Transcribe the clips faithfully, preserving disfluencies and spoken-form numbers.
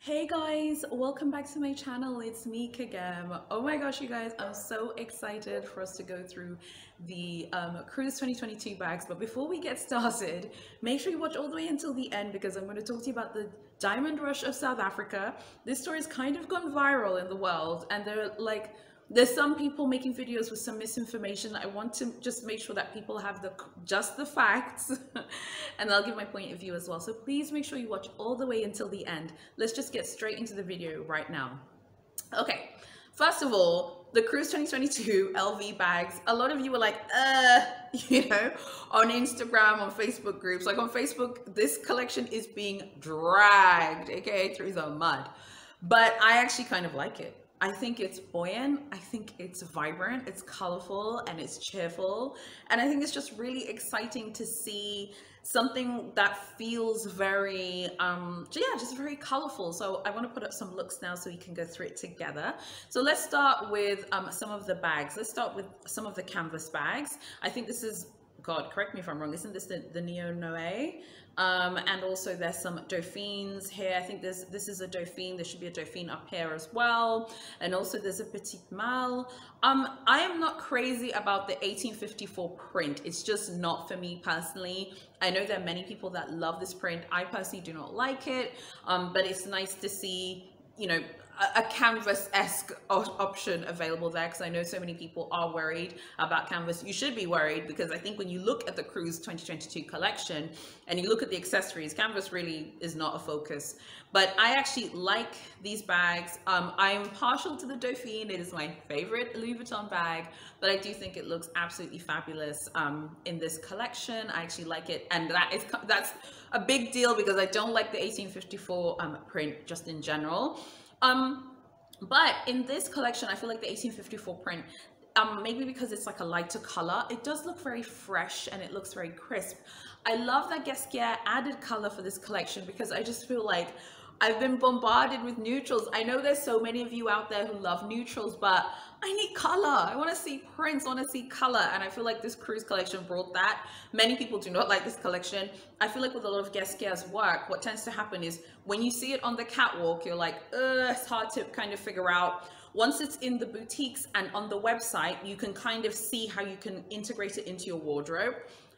Hey guys, welcome back to my channel. It's me, Kagam. Oh my gosh, you guys, I'm so excited for us to go through the um, Cruise twenty twenty-two bags. But before we get started, make sure you watch all the way until the end because I'm going to talk to you about the Diamond Rush of South Africa. This story has kind of gone viral in the world, and they're like, there's some people making videos with some misinformation. I want to just make sure that people have the just the facts and I'll give my point of view as well. So please make sure you watch all the way until the end. Let's just get straight into the video right now. Okay, first of all, the Cruise twenty twenty-two L V bags. A lot of you were like, uh, you know, on Instagram, on Facebook groups. Like on Facebook, this collection is being dragged, okay, through the mud. But I actually kind of like it. I think it's buoyant, I think it's vibrant, it's colorful, and it's cheerful. And I think it's just really exciting to see something that feels very, um, yeah, just very colorful. So I want to put up some looks now so we can go through it together. So let's start with um, some of the bags. Let's start with some of the canvas bags. I think this is, God, correct me if I'm wrong, isn't this the, the Neo Noe? Um, and also there's some Dauphines here. I think there's this is a Dauphine. There should be a Dauphine up here as well. And also there's a Petite Malle. Um, I am not crazy about the eighteen fifty-four print. It's just not for me personally. I know there are many people that love this print. I personally do not like it, um, but it's nice to see, you know, a canvas-esque option available there, because I know so many people are worried about canvas. You should be worried, because I think when you look at the Cruise twenty twenty-two collection and you look at the accessories, canvas really is not a focus. But I actually like these bags. Um, I'm partial to the Dauphine. It is my favorite Louis Vuitton bag, but I do think it looks absolutely fabulous um, in this collection. I actually like it, and that is that's a big deal because I don't like the eighteen fifty-four um, print just in general. Um, but in this collection, I feel like the eighteen fifty-four print, um, maybe because it's like a lighter color, it does look very fresh and it looks very crisp. I love that Ghesquière added color for this collection because I just feel like I've been bombarded with neutrals. I know there's so many of you out there who love neutrals, but I need color. I want to see prints, I want to see color. And I feel like this Cruise collection brought that. Many people do not like this collection. I feel like with a lot of Ghesquière's work, what tends to happen is when you see it on the catwalk, you're like, ugh, it's hard to kind of figure out. Once it's in the boutiques and on the website, you can kind of see how you can integrate it into your wardrobe.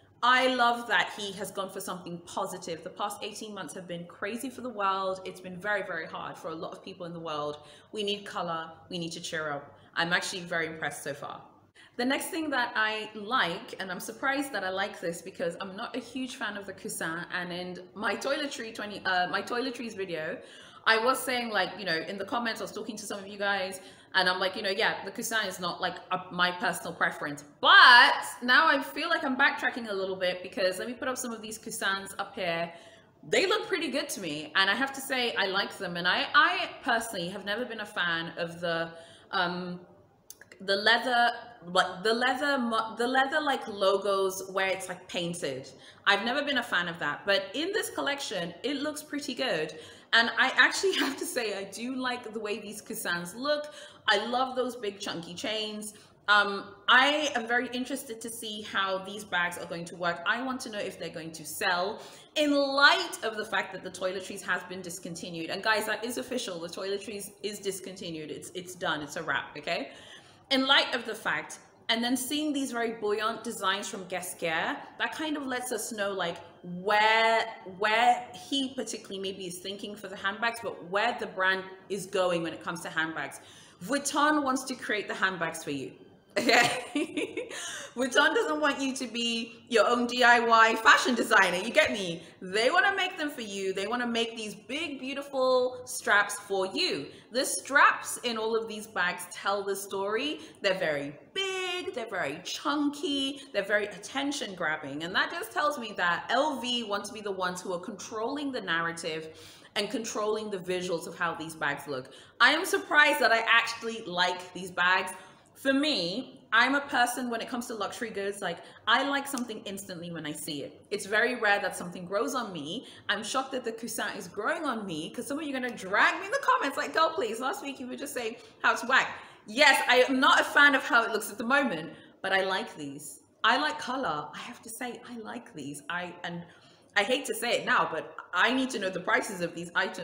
I love that he has gone for something positive. The past eighteen months have been crazy for the world. It's been very, very hard for a lot of people in the world. We need color. We need to cheer up. I'm actually very impressed so far. The next thing that I like, and I'm surprised that I like this because I'm not a huge fan of the coussin, and in my toiletry twenty, uh, my toiletries video, I was saying, like, you know, in the comments, I was talking to some of you guys, and I'm like, you know, yeah, the coussin is not like a, my personal preference. But now I feel like I'm backtracking a little bit because let me put up some of these coussins up here. They look pretty good to me, and I have to say I like them. And I, I personally have never been a fan of the um, the leather, like the leather, the leather like logos where it's like painted. I've never been a fan of that, but in this collection, it looks pretty good. And I actually have to say, I do like the way these coussins look. I love those big chunky chains. Um, I am very interested to see how these bags are going to work. I want to know if they're going to sell in light of the fact that the toiletries has been discontinued. And guys, that is official. The toiletries is discontinued. It's, it's done. It's a wrap, okay? In light of the fact, and then seeing these very buoyant designs from Ghesquière, that kind of lets us know like where where he particularly maybe is thinking for the handbags, but where the brand is going when it comes to handbags. Vuitton wants to create the handbags for you. Okay, Vuitton doesn't want you to be your own D I Y fashion designer. You get me? They want to make them for you. They want to make these big, beautiful straps for you. The straps in all of these bags tell the story. They're very big. They're very chunky. They're very attention grabbing. And that just tells me that L V want to be the ones who are controlling the narrative and controlling the visuals of how these bags look. I am surprised that I actually like these bags. For me, I'm a person when it comes to luxury goods, like I like something instantly when I see it. It's very rare that something grows on me. I'm shocked that the coussin is growing on me because some of you are gonna drag me in the comments like, girl, please, last week you were just saying how it's whack. Yes, I am not a fan of how it looks at the moment, but I like these. I like color. I have to say, I like these. I and I hate to say it now, but I need to know the prices of these items.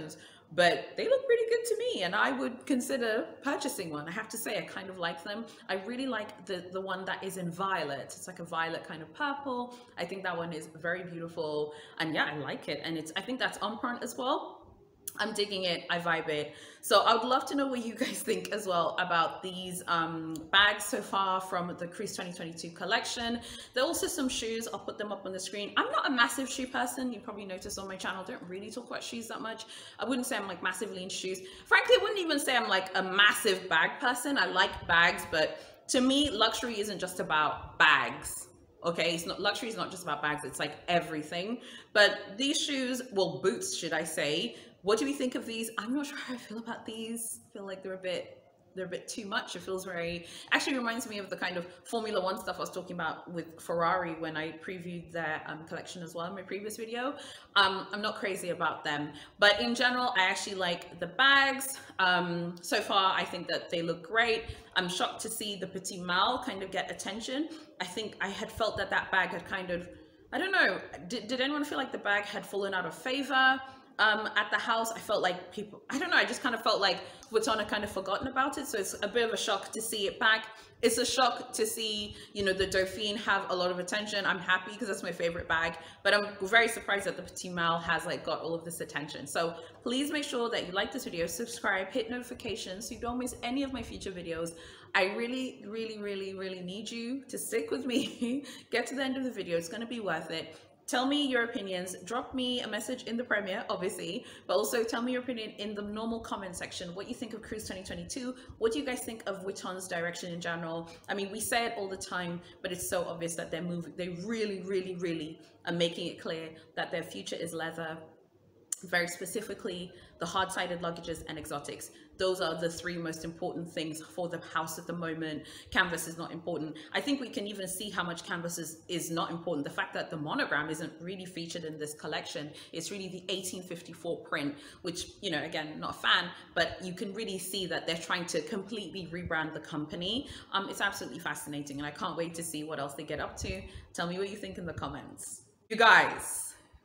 but they look pretty good to me, and I would consider purchasing one. I have to say, I kind of like them. I really like the the one that is in violet. It's like a violet kind of purple. I think that one is very beautiful, and yeah, I like it. And it's, I think that's on print as well. I'm digging it, I vibe it. So I would love to know what you guys think as well about these um, bags so far from the Cruise twenty twenty-two collection. There are also some shoes, I'll put them up on the screen. I'm not a massive shoe person, you probably noticed on my channel, I don't really talk about shoes that much. I wouldn't say I'm like massively into shoes. Frankly, I wouldn't even say I'm like a massive bag person. I like bags, but to me, luxury isn't just about bags. Okay, it's not, luxury is not just about bags, it's like everything. But these shoes, well, boots, should I say, what do we think of these? I'm not sure how I feel about these. I feel like they're a bit, they're a bit too much. It feels very, actually reminds me of the kind of Formula One stuff I was talking about with Ferrari when I previewed their um, collection as well in my previous video. Um, I'm not crazy about them, but in general, I actually like the bags. Um, so far, I think that they look great. I'm shocked to see the Petit Mal kind of get attention. I think I had felt that that bag had kind of, I don't know, did, did anyone feel like the bag had fallen out of favor? Um, at the house? I felt like people, I don't know, I just kind of felt like Vuitton had kind of forgotten about it. So it's a bit of a shock to see it back. It's a shock to see, you know, the Dauphine have a lot of attention. I'm happy because that's my favorite bag, but I'm very surprised that the Petit Mal has like got all of this attention. So please make sure that you like this video, subscribe, hit notifications so you don't miss any of my future videos. I really, really, really, really need you to stick with me, get to the end of the video. It's going to be worth it. Tell me your opinions, drop me a message in the premiere, obviously, but also tell me your opinion in the normal comment section, what you think of Cruise twenty twenty-two, what do you guys think of Vuitton's direction in general? I mean, we say it all the time, but it's so obvious that they're moving, they really, really, really are making it clear that their future is leather, very specifically the hard-sided luggages and exotics. Those are the three most important things for the house at the moment. Canvas is not important. I think we can even see how much canvas is, is not important. The fact that the monogram isn't really featured in this collection, it's really the eighteen fifty-four print, which, you know, again, not a fan, but you can really see that they're trying to completely rebrand the company. Um, it's absolutely fascinating, and I can't wait to see what else they get up to. Tell me what you think in the comments. You guys,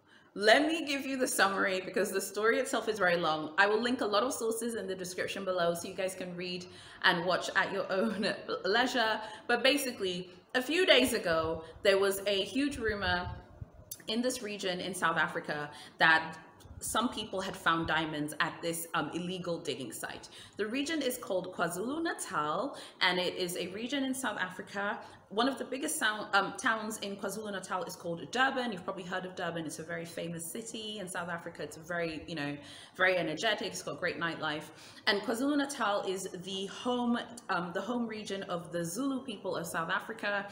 let me give you the summary because the story itself is very long. I will link a lot of sources in the description below so you guys can read and watch at your own leisure. But basically, a few days ago, there was a huge rumor in this region in South Africa that some people had found diamonds at this um, illegal digging site. The region is called KwaZulu-Natal, and it is a region in South Africa. One of the biggest sound, um, towns in KwaZulu-Natal is called Durban. You've probably heard of Durban. It's a very famous city in South Africa. It's very, you know, very energetic. It's got great nightlife. And KwaZulu-Natal is the home, um, the home region of the Zulu people of South Africa.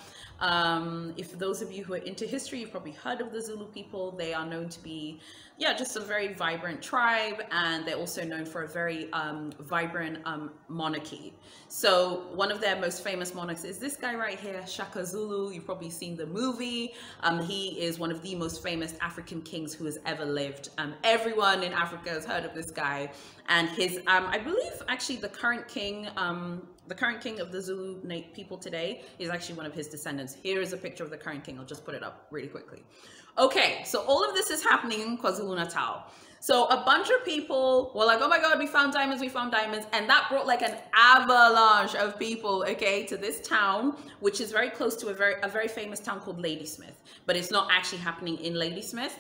Um, if those of you who are into history, you've probably heard of the Zulu people. They are known to be, yeah, just a very vibrant tribe, and they're also known for a very um, vibrant um, monarchy. So one of their most famous monarchs is this guy right here, Shaka Zulu. You've probably seen the movie. Um, he is one of the most famous African kings who has ever lived. Um, everyone in Africa has heard of this guy. And his, um, I believe actually the current king, um, the current king of the Zulu people today is actually one of his descendants. Here is a picture of the current king. I'll just put it up really quickly. Okay, so all of this is happening in KwaZulu-Natal. So a bunch of people were like, oh my God, we found diamonds, we found diamonds. And that brought like an avalanche of people, okay, to this town, which is very close to a very, a very famous town called Ladysmith, but it's not actually happening in Ladysmith.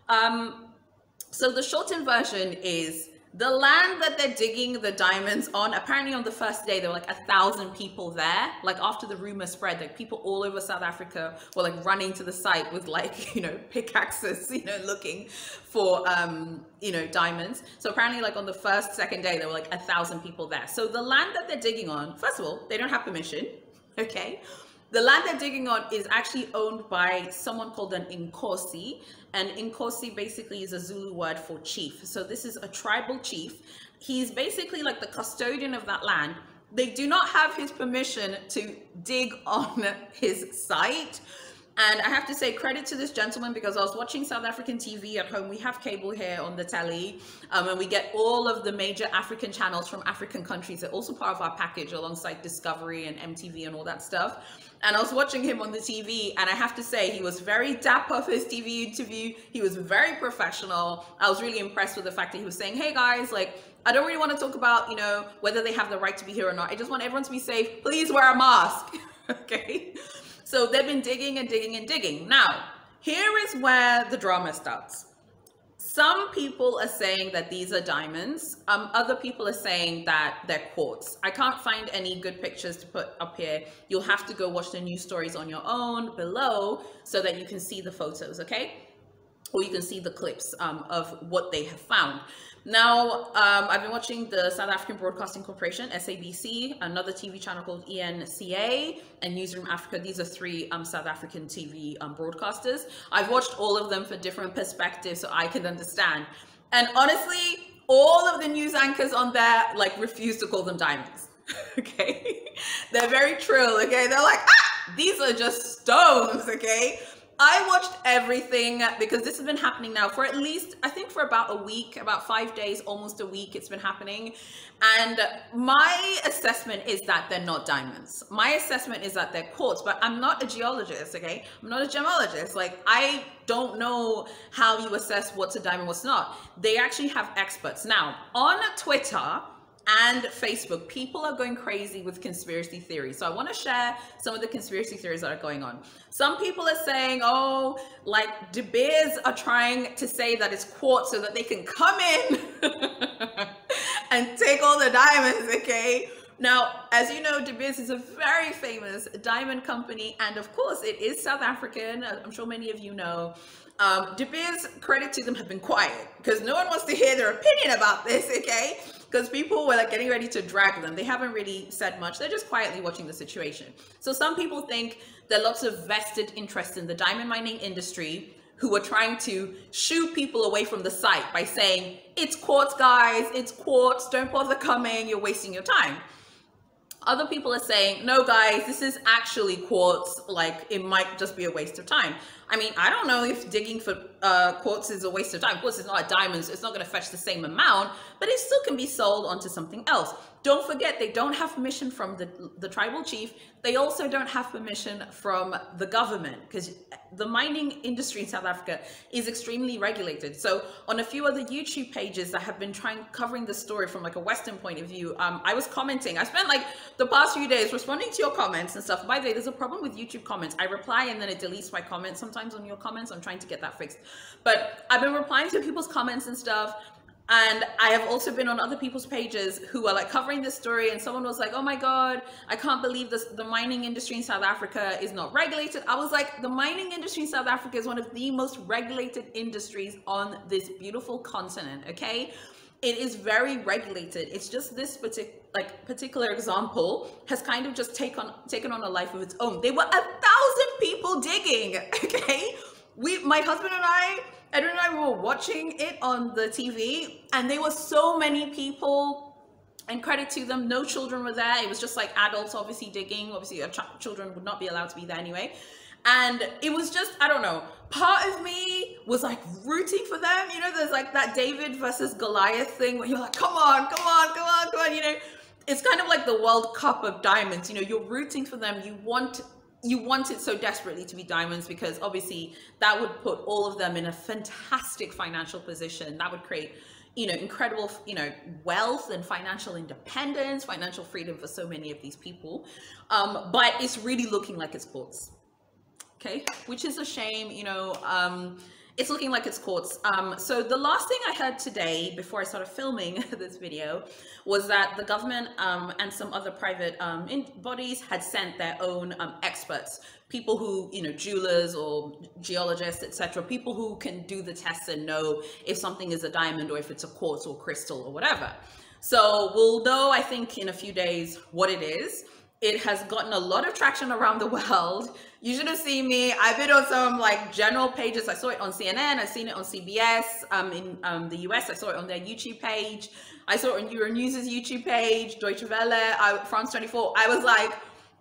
Um, so the shortened version is the land that they're digging the diamonds on, apparently on the first day, there were like a thousand people there. Like after the rumor spread, like people all over South Africa were like running to the site with like, you know, pickaxes, you know, looking for, um, you know, diamonds. So apparently like on the first, second day, there were like a thousand people there. So the land that they're digging on, first of all, they don't have permission, okay? The land they're digging on is actually owned by someone called an Inkosi, and Inkosi basically is a Zulu word for chief. So this is a tribal chief. He's basically like the custodian of that land. They do not have his permission to dig on his site. And I have to say credit to this gentleman, because I was watching South African T V at home. We have cable here on the telly, um, and we get all of the major African channels from African countries. They're also part of our package alongside Discovery and M T V and all that stuff. And I was watching him on the T V, and I have to say he was very dapper for his T V interview. He was very professional. I was really impressed with the fact that he was saying, hey guys, like, I don't really want to talk about, you know, whether they have the right to be here or not. I just want everyone to be safe. Please wear a mask. Okay. So they've been digging and digging and digging. Now, here is where the drama starts. Some people are saying that these are diamonds. Um, other people are saying that they're quartz. I can't find any good pictures to put up here. You'll have to go watch the news stories on your own below so that you can see the photos, okay? Or you can see the clips um, of what they have found. Now, um, I've been watching the South African Broadcasting Corporation, S A B C, another T V channel called E N C A, and Newsroom Africa. These are three um, South African T V um, broadcasters. I've watched all of them for different perspectives so I can understand. And honestly, all of the news anchors on there, like, refuse to call them diamonds. Okay? They're very trill, okay? They're like, ah, these are just stones, okay? I watched everything because this has been happening now for at least, I think for about a week, about five days, almost a week it's been happening. And my assessment is that they're not diamonds. My assessment is that they're quartz, but I'm not a geologist, okay? I'm not a gemologist. Like, I don't know how you assess what's a diamond, what's not. They actually have experts. Now, on Twitter and Facebook, people are going crazy with conspiracy theories. So I want to share some of the conspiracy theories that are going on. Some people are saying, oh, like De Beers are trying to say that it's quartz so that they can come in and take all the diamonds, okay? Now, as you know, De Beers is a very famous diamond company, and of course it is South African. I'm sure many of you know. Um, De Beers, credit to them, have been quiet because no one wants to hear their opinion about this, okay? Because people were like getting ready to drag them. They haven't really said much. They're just quietly watching the situation. So some people think there are lots of vested interest in the diamond mining industry who are trying to shoo people away from the site by saying, it's quartz, guys, it's quartz, don't bother coming, you're wasting your time. Other people are saying, no, guys, this is actually quartz, like it might just be a waste of time. I mean, I don't know if digging for uh, quartz is a waste of time. Of course, it's not a diamond, so it's not going to fetch the same amount, but it still can be sold onto something else. Don't forget, they don't have permission from the, the tribal chief. They also don't have permission from the government because the mining industry in South Africa is extremely regulated. So on a few other YouTube pages that have been trying covering the story from like a Western point of view, um, I was commenting. I spent like the past few days responding to your comments and stuff. By the way, there's a problem with YouTube comments. I reply and then it deletes my comments sometimes on your comments. I'm trying to get that fixed. But I've been replying to people's comments and stuff. And I have also been on other people's pages who are like covering this story, and someone was like, oh my God, I can't believe this, the mining industry in South Africa is not regulated. I was like, the mining industry in South Africa is one of the most regulated industries on this beautiful continent, okay? It is very regulated. It's just this particular like particular example has kind of just take on, taken on a life of its own. There were a thousand people digging, okay? We, my husband and I, Edwin and I were watching it on the T V, and there were so many people, and credit to them, no children were there. It was just like adults obviously digging. Obviously, ch children would not be allowed to be there anyway. And it was just, I don't know, part of me was like rooting for them. You know, there's like that David versus Goliath thing where you're like, come on, come on, come on, come on. You know, it's kind of like the World Cup of diamonds. You know, you're rooting for them. You want you want it so desperately to be diamonds because obviously that would put all of them in a fantastic financial position. That would create, you know, incredible, you know, wealth and financial independence, financial freedom for so many of these people. Um, but it's really looking like it's quartz, okay? Which is a shame, you know, um, it's looking like it's quartz. Um, so the last thing I heard today before I started filming this video was that the government um, and some other private um, in bodies had sent their own um, experts, people who, you know, jewelers or geologists, et cetera, people who can do the tests and know if something is a diamond or if it's a quartz or crystal or whatever. So we'll know, I think, in a few days what it is. It has gotten a lot of traction around the world. You should have seen me. I've been on some like general pages. I saw it on C N N. I've seen it on C B S. Um, in um, the U S, I saw it on their YouTube page. I saw it on Euronews' YouTube page, Deutsche Welle, I, France twenty-four. I was like,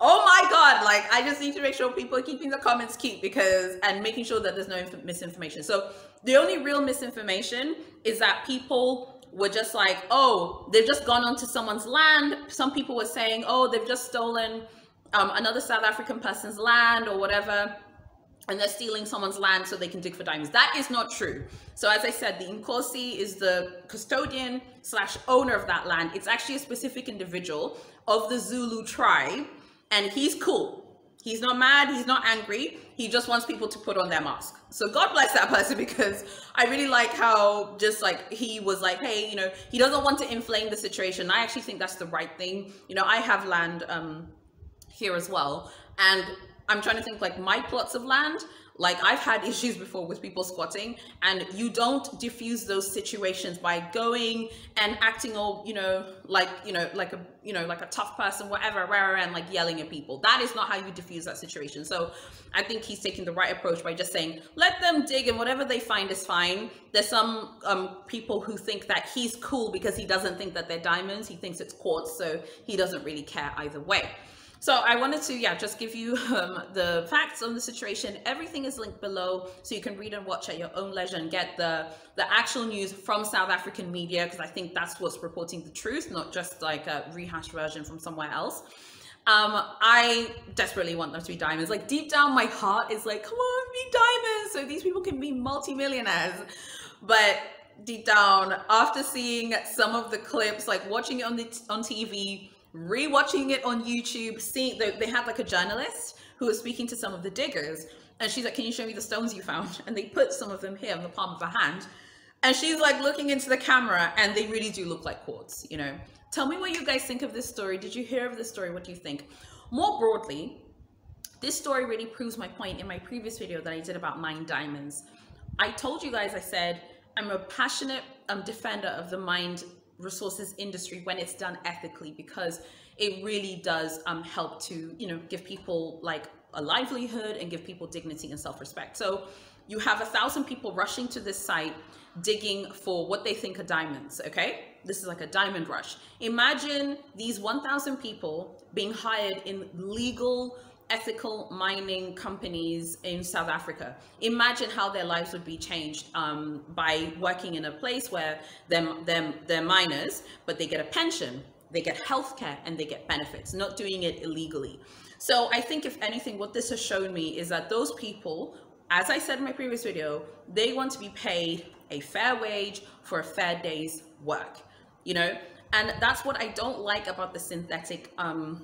Oh my God, like I just need to make sure people are keeping the comments cute because, and making sure that there's no misinformation. So the only real misinformation is that people were just like, oh, they've just gone onto someone's land. Some people were saying, oh, they've just stolen um, another South African person's land or whatever, and they're stealing someone's land so they can dig for diamonds. That is not true. So as I said, the Nkosi is the custodian slash owner of that land. It's actually a specific individual of the Zulu tribe. And he's cool. He's not mad. He's not angry. He just wants people to put on their mask. So God bless that person, because I really like how just like he was like, hey, you know, he doesn't want to inflame the situation. I actually think that's the right thing. You know, I have land um, here as well. And I'm trying to think like my plots of land, like I've had issues before with people squatting, and you don't diffuse those situations by going and acting all, you know, like, you know, like a, you know, like a tough person, whatever, rah, rah, and like yelling at people. That is not how you diffuse that situation. So I think he's taking the right approach by just saying, let them dig and whatever they find is fine. There's some um, people who think that he's cool because he doesn't think that they're diamonds. He thinks it's quartz. So he doesn't really care either way. So I wanted to, yeah, just give you um, the facts on the situation. Everything is linked below, so you can read and watch at your own leisure and get the, the actual news from South African media, because I think that's what's reporting the truth, not just like a rehashed version from somewhere else. Um, I desperately want them to be diamonds. Like deep down, my heart is like, come on, be diamonds, so these people can be multimillionaires. But deep down, after seeing some of the clips, like watching it on the on T V, rewatching it on YouTube, seeing they, they had like a journalist who was speaking to some of the diggers, and she's like, can you show me the stones you found? And they put some of them here in the palm of her hand, and she's like looking into the camera, and they really do look like quartz. You know, tell me what you guys think of this story. Did you hear of this story? What do you think? More broadly, this story really proves my point in my previous video that I did about mined diamonds. I told you guys, I said I'm a passionate um, defender of the mined resources industry when it's done ethically, because it really does um, help to, you know, give people like a livelihood and give people dignity and self-respect. So you have a thousand people rushing to this site digging for what they think are diamonds. Okay, this is like a diamond rush. Imagine these one thousand people being hired in legal, ethical mining companies in South Africa. Imagine how their lives would be changed um, by working in a place where them, them, they're miners, but they get a pension, they get healthcare, and they get benefits, not doing it illegally. So I think if anything, what this has shown me is that those people, as I said in my previous video, they want to be paid a fair wage for a fair day's work, you know? And that's what I don't like about the synthetic um,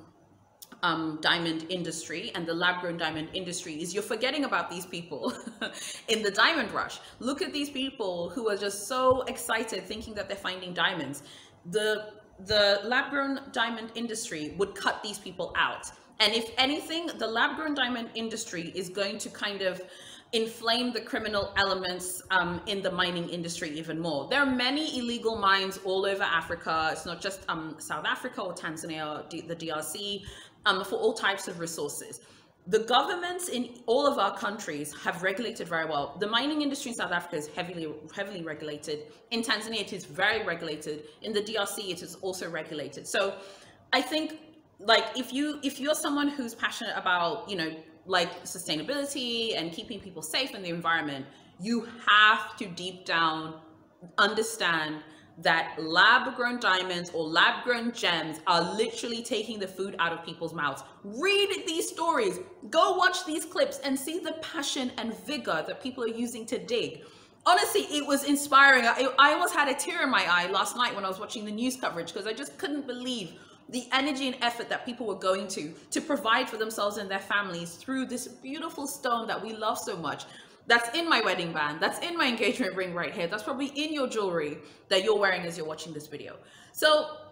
Um, diamond industry and the lab-grown diamond industry, is you're forgetting about these people in the diamond rush. Look at these people who are just so excited thinking that they're finding diamonds. The the lab-grown diamond industry would cut these people out. And if anything, the lab-grown diamond industry is going to kind of inflame the criminal elements um, in the mining industry even more. There are many illegal mines all over Africa. It's not just um, South Africa or Tanzania or D the D R C, um, for all types of resources. The governments in all of our countries have regulated very well. The mining industry in South Africa is heavily, heavily regulated. In Tanzania, it is very regulated. In the D R C, it is also regulated. So I think, like, if you if you're someone who's passionate about, you know, like sustainability and keeping people safe in the environment, you have to deep down understand that lab-grown diamonds or lab-grown gems are literally taking the food out of people's mouths. Read these stories, go watch these clips and see the passion and vigor that people are using to dig. Honestly, it was inspiring. I, I almost had a tear in my eye last night when I was watching the news coverage, because I just couldn't believe the energy and effort that people were going to to provide for themselves and their families through this beautiful stone that we love so much. That's in my wedding band, that's in my engagement ring right here, that's probably in your jewelry that you're wearing as you're watching this video. So,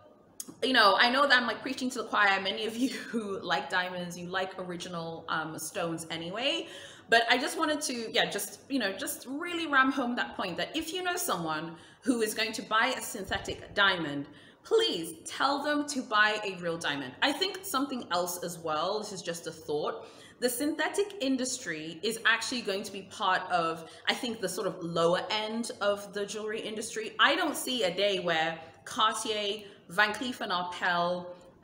you know, I know that I'm like preaching to the choir. Many of you who like diamonds, you like original um, stones anyway. But I just wanted to, yeah, just, you know, just really ram home that point that if you know someone who is going to buy a synthetic diamond, please tell them to buy a real diamond. I think something else as well, this is just a thought, the synthetic industry is actually going to be part of, I think, the sort of lower end of the jewelry industry. I don't see a day where Cartier, Van Cleef and Arpels,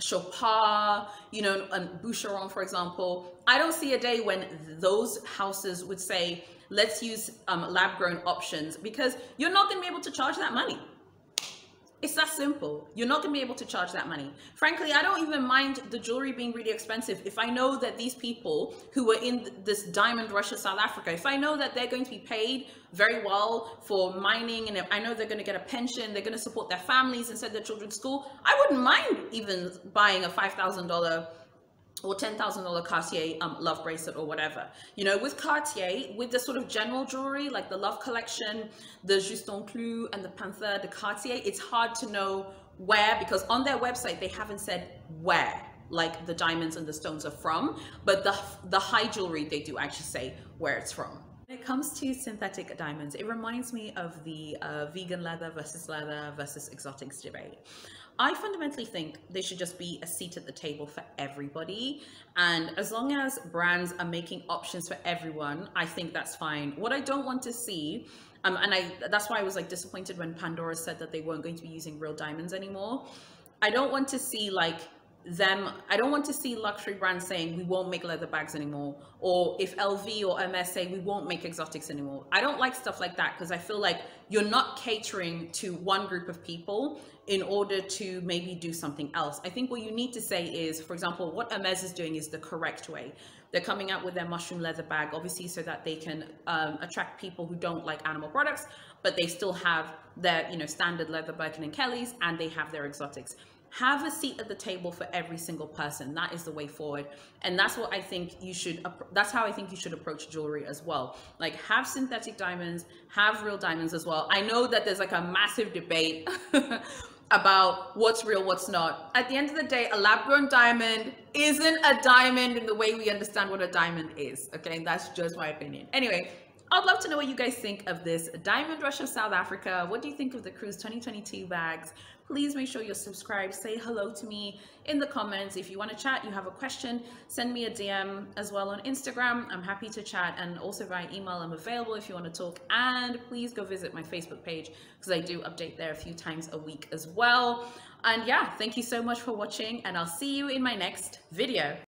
Chopard, you know, and Boucheron, for example. I don't see a day when those houses would say, let's use um, lab grown options, because you're not going to be able to charge that money. It's that simple. You're not going to be able to charge that money. Frankly, I don't even mind the jewelry being really expensive if I know that these people who were in this diamond rush of South Africa, if I know that they're going to be paid very well for mining, and I know they're going to get a pension, they're going to support their families and send their children to school, I wouldn't mind even buying a five thousand dollars or ten thousand dollar Cartier um, love bracelet or whatever. You know, with Cartier, with the sort of general jewelry, like the Love Collection, the Juste Clou and the Panther, the Cartier, it's hard to know where, because on their website, they haven't said where, like the diamonds and the stones are from, but the, the high jewelry, they do actually say where it's from. When it comes to synthetic diamonds, it reminds me of the uh, vegan leather versus leather versus exotics debate. I fundamentally think there should just be a seat at the table for everybody. And as long as brands are making options for everyone, I think that's fine. What I don't want to see, um, and I that's why I was like disappointed when Pandora said that they weren't going to be using real diamonds anymore. I don't want to see like them, I don't want to see luxury brands saying we won't make leather bags anymore, or if L V or M S say we won't make exotics anymore. I don't like stuff like that, because I feel like you're not catering to one group of people in order to maybe do something else. I think what you need to say is, for example, what Hermès is doing is the correct way. They're coming out with their mushroom leather bag, obviously so that they can um, attract people who don't like animal products, but they still have their, you know, standard leather Birkin and Kellys, and they have their exotics. Have a seat at the table for every single person. That is the way forward. And that's what I think you should, that's how I think you should approach jewelry as well. Like, have synthetic diamonds, have real diamonds as well. I know that there's like a massive debate about what's real, what's not. At the end of the day, a lab-grown diamond isn't a diamond in the way we understand what a diamond is. Okay, and that's just my opinion. Anyway, I'd love to know what you guys think of this diamond rush of South Africa. What do you think of the Cruise twenty twenty-two bags? Please make sure you're subscribed. Say hello to me in the comments. If you want to chat, you have a question, send me a D M as well on Instagram. I'm happy to chat, and also via email. I'm available if you want to talk. And please go visit my Facebook page, because I do update there a few times a week as well. And yeah, thank you so much for watching, and I'll see you in my next video.